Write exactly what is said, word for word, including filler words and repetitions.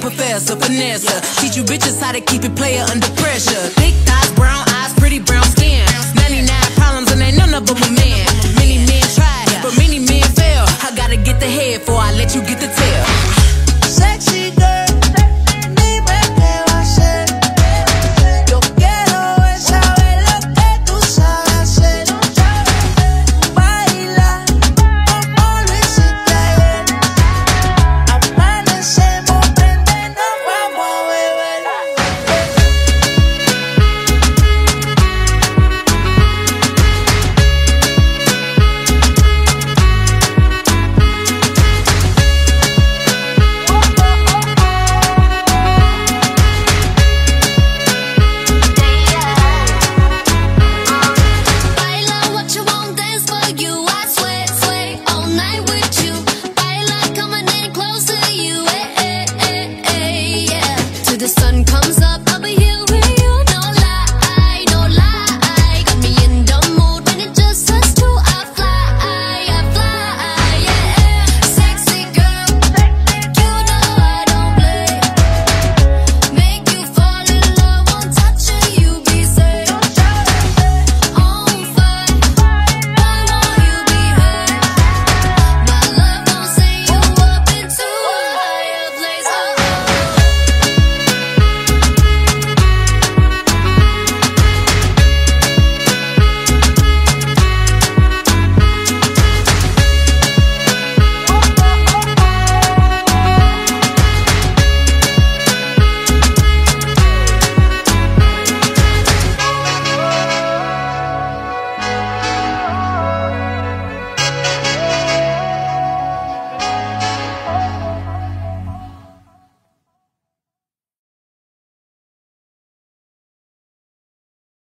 professor, finesse. Teach you bitches how to keep it player under pressure. Thick thighs, brown eyes, pretty brown skin. ninety-nine problems and ain't none of them a man. Many men tried, but many men fail. I gotta get the head before I let you get the tail. Sexy girl, dime qué va a hacer. Yo quiero es saber lo que tú sabes hacer. Baila como lo hiciste ayer. Amanecemos, prende, nos vamos a beber. Baila what you want, dance for you. I sweat, sweat all night with you. Baila coming in close to you, eh, eh, eh, eh, yeah. Till the sun comes